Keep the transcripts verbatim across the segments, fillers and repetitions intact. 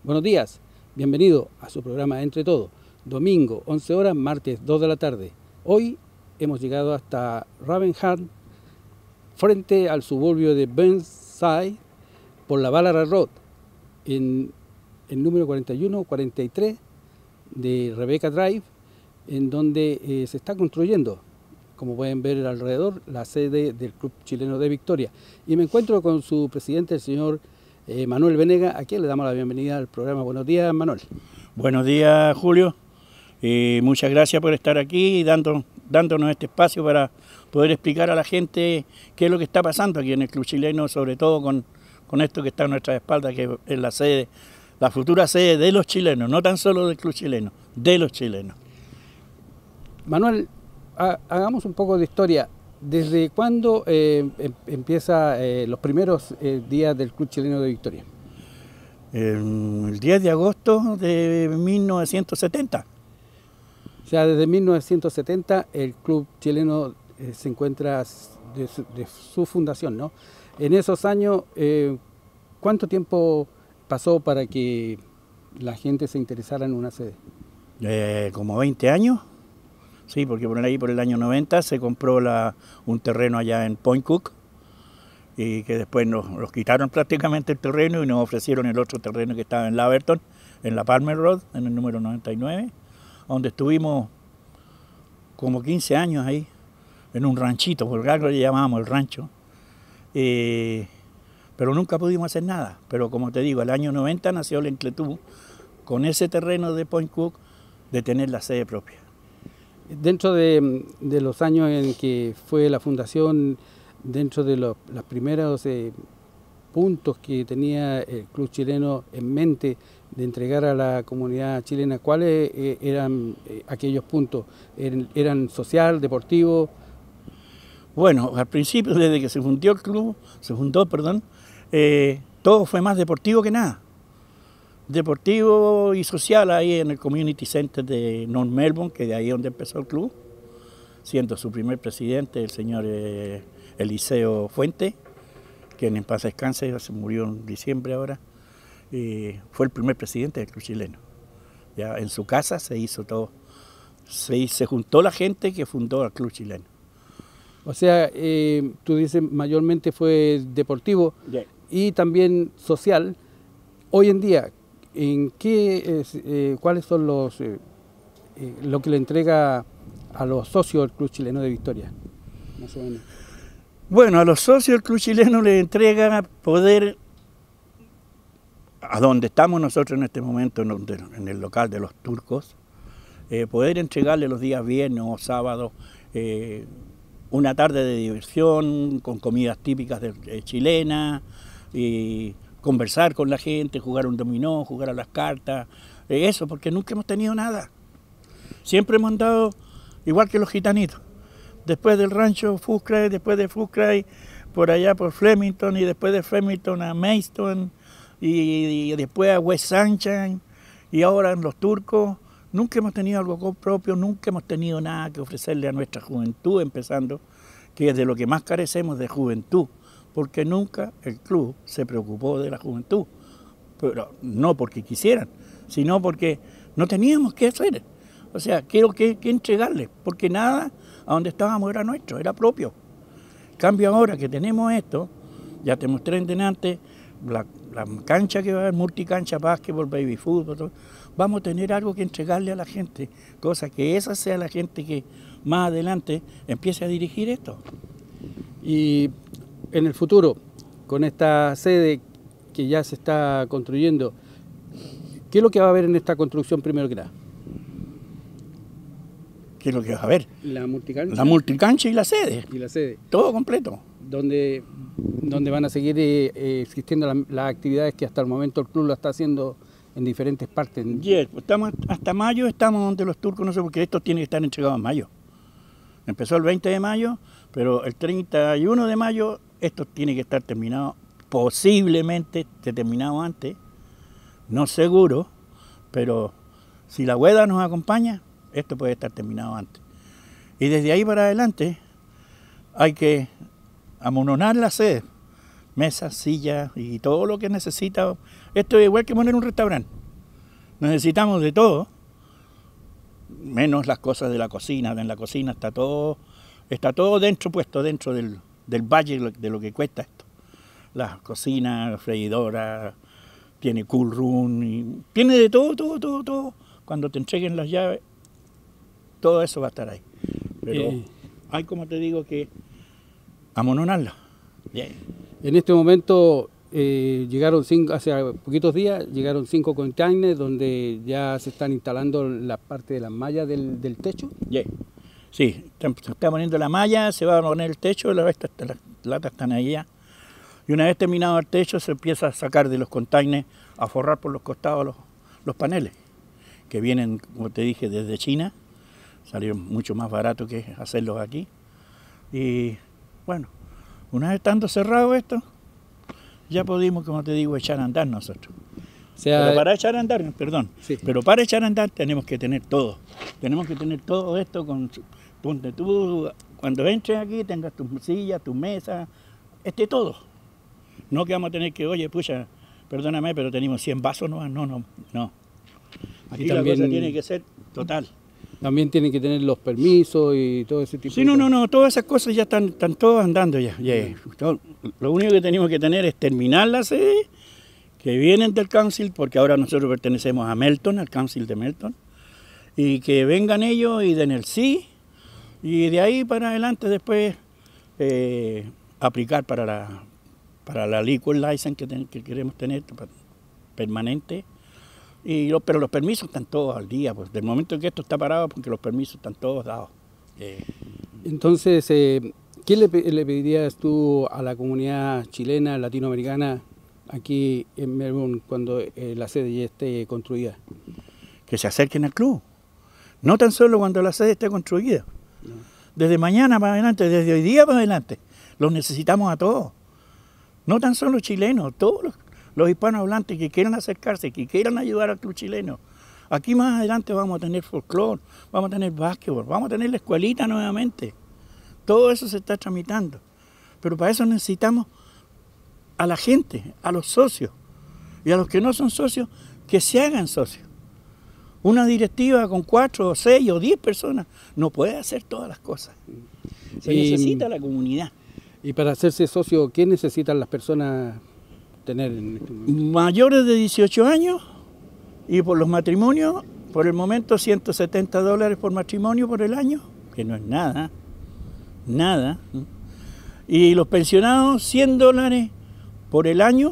Buenos días, bienvenido a su programa Entre Todo, domingo once horas, martes dos de la tarde. Hoy hemos llegado hasta Ravenham, frente al suburbio de Burnside, por la Ballarat Road, en el número cuarenta y uno cuarenta y tres de Rebecca Drive, en donde eh, se está construyendo, como pueden ver alrededor, la sede del Club Chileno de Victoria. Y me encuentro con su presidente, el señor eh, Manuel Venega, a quien le damos la bienvenida al programa. Buenos días, Manuel. Buenos días, Julio. Eh, muchas gracias por estar aquí y dando, dándonos este espacio para poder explicar a la gente qué es lo que está pasando aquí en el Club Chileno, sobre todo con, con esto que está a nuestra espalda, que es la sede, la futura sede de los chilenos, no tan solo del Club Chileno, de los chilenos. Manuel, ha, hagamos un poco de historia. ¿Desde cuándo eh, em, empieza eh, los primeros eh, días del Club Chileno de Victoria? El diez de agosto de mil novecientos setenta. O sea, desde mil novecientos setenta el Club Chileno eh, se encuentra de su, de su fundación, ¿no? En esos años, eh, ¿cuánto tiempo pasó para que la gente se interesara en una sede? Eh, como veinte años. Sí, porque por ahí por el año noventa se compró la, un terreno allá en Point Cook y que después nos, nos quitaron prácticamente el terreno y nos ofrecieron el otro terreno que estaba en Laverton, en la Palmer Road, en el número noventa y nueve, donde estuvimos como quince años ahí, en un ranchito, porque algo le llamábamos el rancho, eh, pero nunca pudimos hacer nada. Pero como te digo, el año noventa nació la inquietud con ese terreno de Point Cook de tener la sede propia. Dentro de, de los años en que fue la fundación, dentro de los, los primeros eh, puntos que tenía el Club Chileno en mente de entregar a la comunidad chilena, ¿cuáles eh, eran eh, aquellos puntos? ¿Eran, eran social, deportivo? Bueno, al principio, desde que se fundó el club, se fundó, perdón, eh, todo fue más deportivo que nada. Deportivo y social ahí en el Community Center de North Melbourne, que de ahí es donde empezó el club, siendo su primer presidente el señor eh, Eliseo Fuente, que en paz descanse, se murió en diciembre ahora, y fue el primer presidente del Club Chileno. Ya en su casa se hizo todo, se, se juntó la gente que fundó el Club Chileno. O sea, eh, tú dices mayormente fue deportivo yeah. y también social. Hoy en día, ¿en qué es, eh, cuáles son los eh, eh, lo que le entrega a los socios del Club Chileno de Victoria? Más o menos. Bueno, a los socios del Club Chileno le entrega poder, a donde estamos nosotros en este momento, en, donde, en el local de los turcos, eh, poder entregarle los días viernes o sábados eh, una tarde de diversión con comidas típicas de, de chilenas y conversar con la gente, jugar un dominó, jugar a las cartas, eh, eso, porque nunca hemos tenido nada. Siempre hemos andado igual que los gitanitos. Después del rancho Footscray, después de Footscray, por allá por Flemington, y después de Flemington a Maidstone, y, y después a West Sunshine, y ahora en los turcos. Nunca hemos tenido algo propio, nunca hemos tenido nada que ofrecerle a nuestra juventud, empezando, que es de lo que más carecemos, de juventud, porque nunca el club se preocupó de la juventud, pero no porque quisieran, sino porque no teníamos qué hacer. O sea, quiero que, que entregarle, porque nada a donde estábamos era nuestro, era propio. En cambio ahora que tenemos esto, ya te mostré en delante la, la cancha que va a haber, multicancha, básquetbol, baby fútbol, todo. Vamos a tener algo que entregarle a la gente, cosa que esa sea la gente que más adelante empiece a dirigir esto. Y en el futuro, con esta sede que ya se está construyendo, ¿qué es lo que va a haber en esta construcción primero que nada? ¿Qué es lo que va a haber? La multicancha. La multicancha y la sede. Y la sede. Todo completo. Donde, donde van a seguir eh, eh, existiendo la, las actividades que hasta el momento el club lo está haciendo en diferentes partes. Yes, estamos, hasta mayo estamos donde los turcos, no sé, porque esto tiene que estar entregado en mayo. Empezó el veinte de mayo, pero el treinta y uno de mayo esto tiene que estar terminado, posiblemente terminado antes, no seguro, pero si la hueda nos acompaña, esto puede estar terminado antes. Y desde ahí para adelante hay que amononar la sede, mesas, sillas y todo lo que necesita Esto es igual que poner un restaurante. Necesitamos de todo, menos las cosas de la cocina. En la cocina está todo, está todo dentro, puesto dentro del, del valle de lo que cuesta esto. La cocina, freidora, tiene cool room, y tiene de todo, todo, todo, todo. Cuando te entreguen las llaves, todo eso va a estar ahí. Pero eh. hay, como te digo, que amononarla. Yeah. En este momento eh, llegaron cinco, hace poquitos días, llegaron cinco containers donde ya se están instalando la parte de las mallas del, del techo. Yeah. Sí, se está poniendo la malla, se va a poner el techo, las latas están allá. Y una vez terminado el techo, se empieza a sacar de los containers, a forrar por los costados los, los paneles, que vienen, como te dije, desde China. Salieron mucho más barato que hacerlos aquí. Y bueno, una vez estando cerrado esto, ya pudimos, como te digo, echar a andar nosotros. O sea, pero para echar a andar, perdón, sí. pero para echar a andar tenemos que tener todo. Tenemos que tener todo esto con donde tú, cuando entres aquí, tengas tus sillas, tus mesas, este todo. No que vamos a tener que, oye, pucha, perdóname, pero tenemos cien vasos, no, no, no, no. Aquí también, la cosa tiene que ser total. También tienen que tener los permisos y todo ese tipo sí, de cosas. Sí, no, no, no, todas esas cosas ya están, están todas andando ya. ya. Lo único que tenemos que tener es terminar la sede, que vienen del council, porque ahora nosotros pertenecemos a Melton, al council de Melton, y que vengan ellos y den el sí, y de ahí para adelante después eh, aplicar para la, para la liquor license que, ten, que queremos tener permanente. Y lo, pero los permisos están todos al día, pues del momento que esto está parado, porque los permisos están todos dados. Eh. Entonces, eh, ¿qué le, le pedirías tú a la comunidad chilena, latinoamericana, aquí en Melbourne, cuando eh, la sede ya esté construida? Que se acerquen al club. No tan solo cuando la sede esté construida. No. Desde mañana para adelante, desde hoy día para adelante, los necesitamos a todos. No tan solo chilenos, todos los... los hispanohablantes que quieran acercarse, que quieran ayudar al club chileno. Aquí más adelante vamos a tener folclore, vamos a tener básquetbol, vamos a tener la escuelita nuevamente. Todo eso se está tramitando. Pero para eso necesitamos a la gente, a los socios. Y a los que no son socios, que se hagan socios. Una directiva con cuatro, o seis, o diez personas no puede hacer todas las cosas. Se y, necesita la comunidad. Y para hacerse socio, ¿qué necesitan las personas tener en este momento? Mayores de dieciocho años, y por los matrimonios, por el momento ciento setenta dólares por matrimonio por el año, que no es nada, nada. Y los pensionados cien dólares por el año,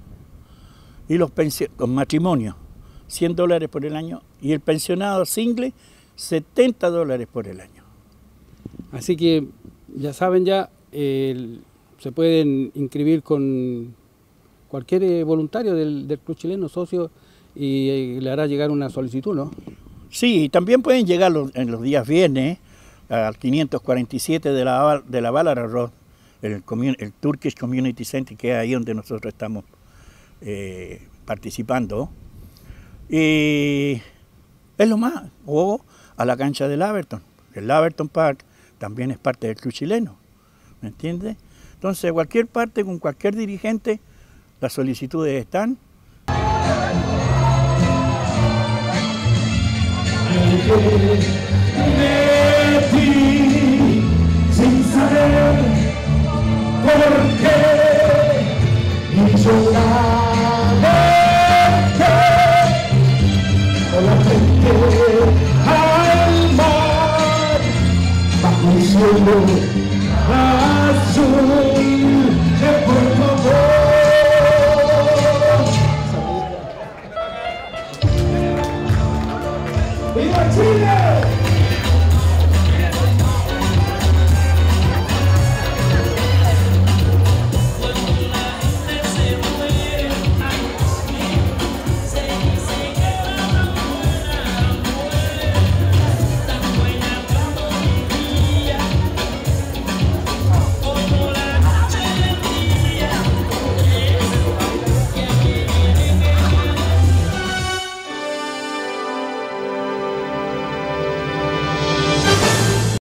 y los, los matrimonios cien dólares por el año, y el pensionado single setenta dólares por el año. Así que ya saben ya, eh, se pueden inscribir con cualquier eh, voluntario del, del club chileno, socio, y eh, le hará llegar una solicitud, ¿no? Sí, también pueden llegar los, en los días viernes al quinientos cuarenta y siete de la, de la Ballard Road, el, el Turkish Community Center, que es ahí donde nosotros estamos eh, participando. Y es lo más, o a la cancha del Laverton. El Laverton Park también es parte del club chileno, ¿me entiendes? Entonces, cualquier parte, con cualquier dirigente, las solicitudes están. De ti, sin saber por qué, y solamente con la frente al mar, bajo un cielo azul de Puerto Rico. ¡Viva Chile!